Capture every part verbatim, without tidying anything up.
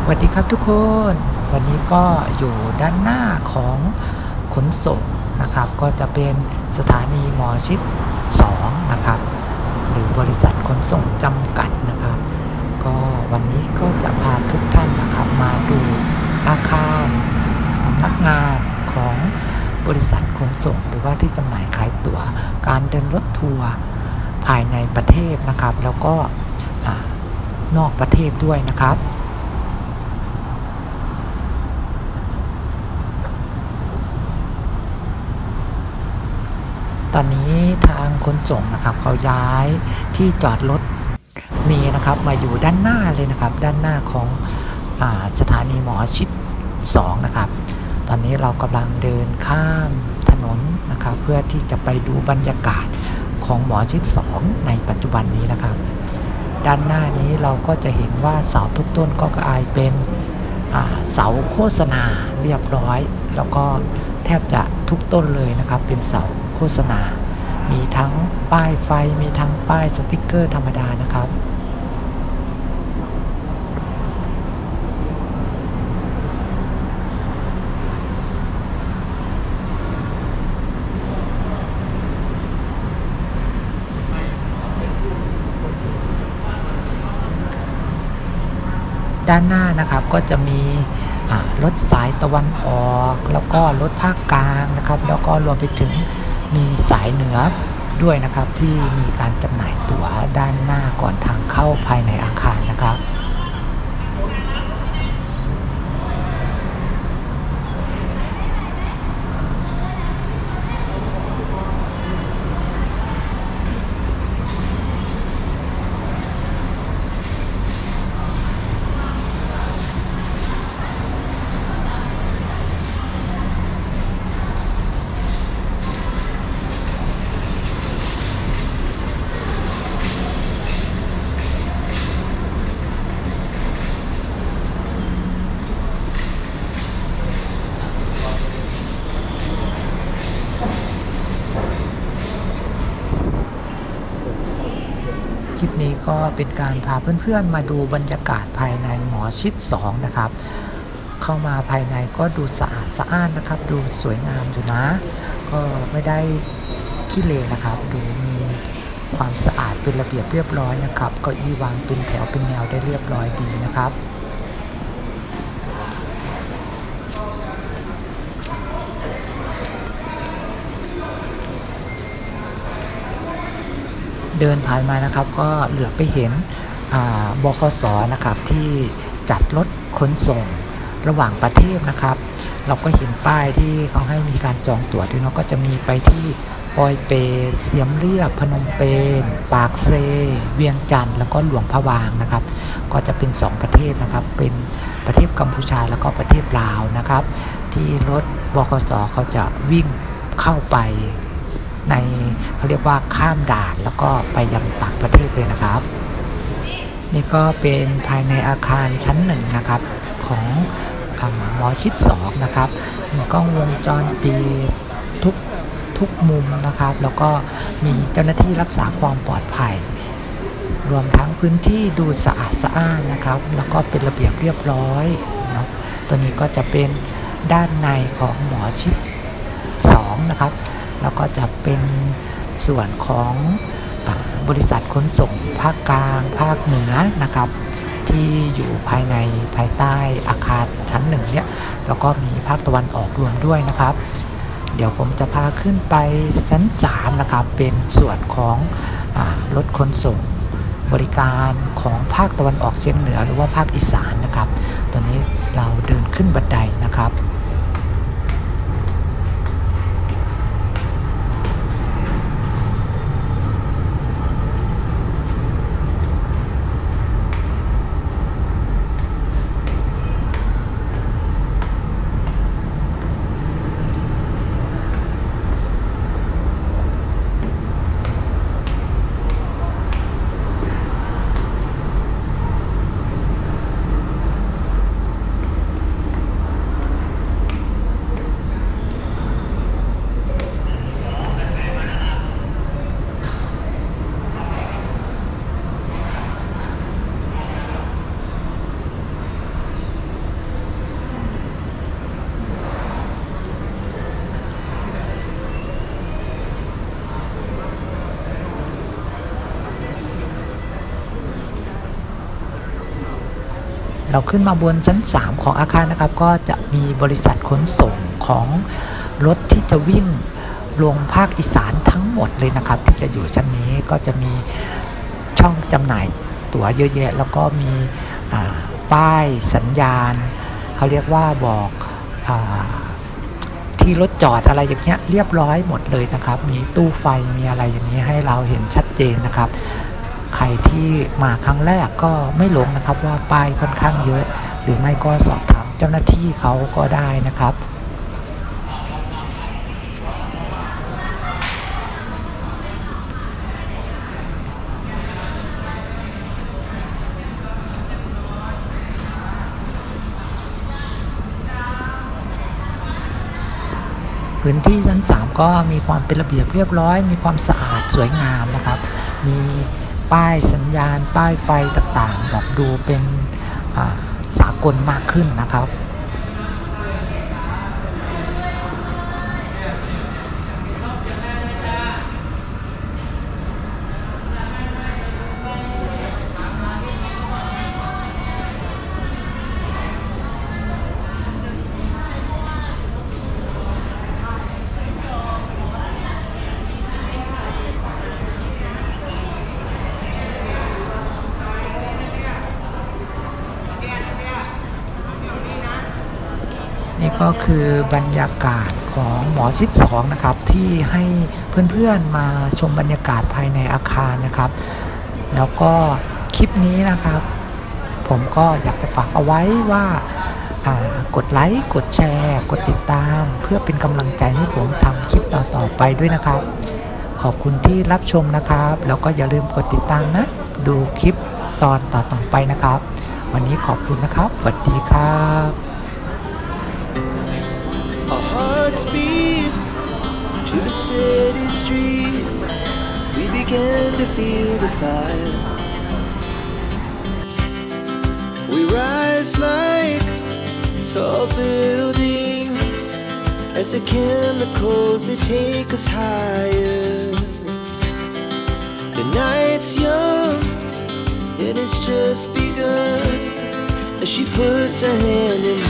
สวัสดีครับทุกคนวันนี้ก็อยู่ด้านหน้าของขนส่งนะครับก็จะเป็นสถานีหมอชิดสองนะครับหรือบริษัทขนส่งจำกัดนะครับก็วันนี้ก็จะพาทุกท่านนะครับมาดูอาคารสำนักงานของบริษัทขนส่งหรือว่าที่จำหน่ายขายตั๋วการเดินรถทัวร์ภายในประเทศนะครับแล้วก็นอกประเทศด้วยนะครับตอนนี้ทางขนส่งนะครับเขาย้ายที่จอดรถเมล์นะครับมาอยู่ด้านหน้าเลยนะครับด้านหน้าของอ่าสถานีหมอชิดสองนะครับตอนนี้เรากำลังเดินข้ามถนนนะครับเพื่อที่จะไปดูบรรยากาศของหมอชิดสองในปัจจุบันนี้นะครับด้านหน้านี้เราก็จะเห็นว่าเสาทุกต้นก็กลายเป็นเสาโฆษณาเรียบร้อยแล้วก็แทบจะทุกต้นเลยนะครับเป็นเสาโฆษณามีทั้งป้ายไฟมีทั้งป้ายสติ๊กเกอร์ธรรมดานะครับด้านหน้านะครับก็จะมีรถสายตะวันออกแล้วก็รถภาคกลางนะครับแล้วก็รวมไปถึงมีสายเหนือด้วยนะครับที่มีการจำหน่ายตั๋วด้านหน้าก่อนทางเข้าภายในอาคารนะครับคลิปนี้ก็เป็นการพาเพื่อนๆมาดูบรรยากาศภายในหมอชิดสองนะครับเข้ามาภายในก็ดูสะอาดสะอ้านนะครับดูสวยงามอยู่นะก็ไม่ได้ขี้เลนะครับดูมีความสะอาดเป็นระเบียบเรียบร้อยนะครับเก้าอี้วางเป็นแถวเป็นแนวได้เรียบร้อยดีนะครับเดินผ่านมานะครับก็เหลือไปเห็นบขส.นะครับที่จัดรถขนส่งระหว่างประเทศนะครับเราก็เห็นป้ายที่เขาให้มีการจองตั๋วด้วยเนาะก็จะมีไปที่ปอยเปตเสียมเรียบพนมเปญปากเซเวียงจันทร์แล้วก็หลวงพะบางนะครับก็จะเป็นสองประเทศนะครับเป็นประเทศกัมพูชาแล้วก็ประเทศลาวนะครับที่รถบขส.เขาจะวิ่งเข้าไปในเขาเรียกว่าข้ามด่านแล้วก็ไปยังต่างประเทศเลยนะครับนี่ก็เป็นภายในอาคารชั้นหนึ่งนะครับของหมอชิดสองนะครับมีกล้องวงจรปิดทุกทุกมุมนะครับแล้วก็มีเจ้าหน้าที่รักษาความปลอดภัยรวมทั้งพื้นที่ดูสะอาดสะอ้านนะครับแล้วก็เป็นระเบียบเรียบร้อยเนาะตัวนี้ก็จะเป็นด้านในของหมอชิดสองนะครับแล้วก็จะเป็นส่วนของบริษัทขนส่งภาคกลางภาคเหนือนะครับที่อยู่ภายในภายใต้อาคารชั้นหนึ่งเนี่ยแล้วก็มีภาคตะวันออกรวมด้วยนะครับเดี๋ยวผมจะพาขึ้นไปชั้นสามนะครับเป็นส่วนของรถขนส่งบริการของภาคตะวันออกเฉียงเหนือหรือว่าภาคอีสานนะครับตัวนี้เราเดินขึ้นบันไดนะครับเราขึ้นมาบนชั้นสามของอาคารนะครับก็จะมีบริษัทขนส่งของรถที่จะวิ่งลงภาคอีสานทั้งหมดเลยนะครับที่จะอยู่ชั้นนี้ก็จะมีช่องจำหน่ายตั๋วเยอะแยะแล้วก็มีป้ายสัญญาณเขาเรียกว่าบอกที่รถจอดอะไรอย่างเงี้ยเรียบร้อยหมดเลยนะครับมีตู้ไฟมีอะไรอย่างนี้ให้เราเห็นชัดเจนนะครับใครที่มาครั้งแรกก็ไม่หลงนะครับว่าป้ายค่อนข้างเยอะหรือไม่ก็สอบถามเจ้าหน้าที่เขาก็ได้นะครับพื้นที่ชั้นสามก็มีความเป็นระเบียบเรียบร้อยมีความสะอาดสวยงามนะครับมีป้ายสัญญาณป้ายไฟต่างๆแบบดูเป็นสากลมากขึ้นนะครับนี่ก็คือบรรยากาศของหมอชิดสองนะครับที่ให้เพื่อนๆมาชมบรรยากาศภายในอาคารนะครับแล้วก็คลิปนี้นะครับผมก็อยากจะฝากเอาไว้ว่ากดไลค์กดแชร์กดติดตามเพื่อเป็นกำลังใจให้ผมทำคลิปต่อๆไปด้วยนะครับขอบคุณที่รับชมนะครับแล้วก็อย่าลืมกดติดตามนะดูคลิปตอนต่อๆไปนะครับวันนี้ขอบคุณนะครับสวัสดีครับ Speed to the city streets, we began to feel the fire. We rise like tall buildings as the chemicals they take us higher. The night's young and it's just begun as she puts her hand in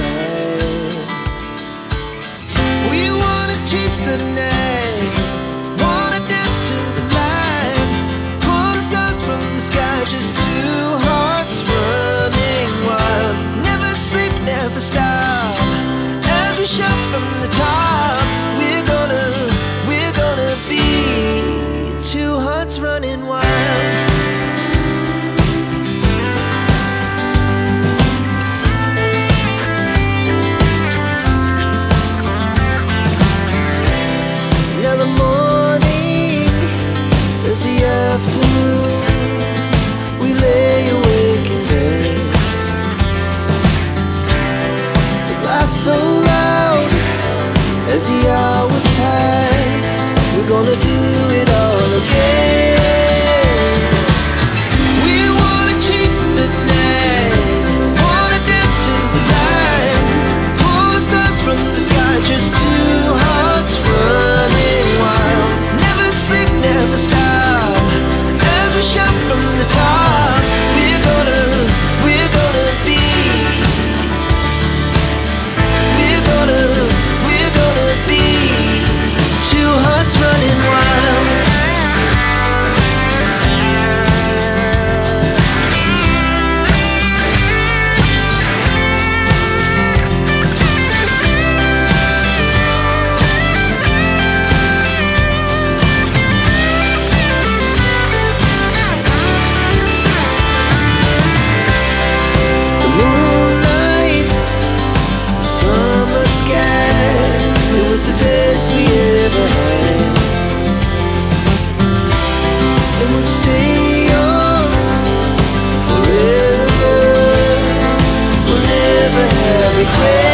mine.We wanna chase the night, wanna dance to the light, pull the stars from the sky, just two hearts running wild. Never sleep, never stop, as we shout from the top. We're gonna, we're gonna be two hearts running wild.Now the morning is the afternoon. We lay awake in bed. The laughs so loud as the hours pass. We're gonna do it all again. We wanna chase the night, wanna dance to the light, pull the stars from the sky, just two hearts running.Never stop as we shout from the top. We're gonna, we're gonna be. We're gonna, we're gonna be two hearts running wild. The best we ever had, and we'll stay young forever. We'll never have regret.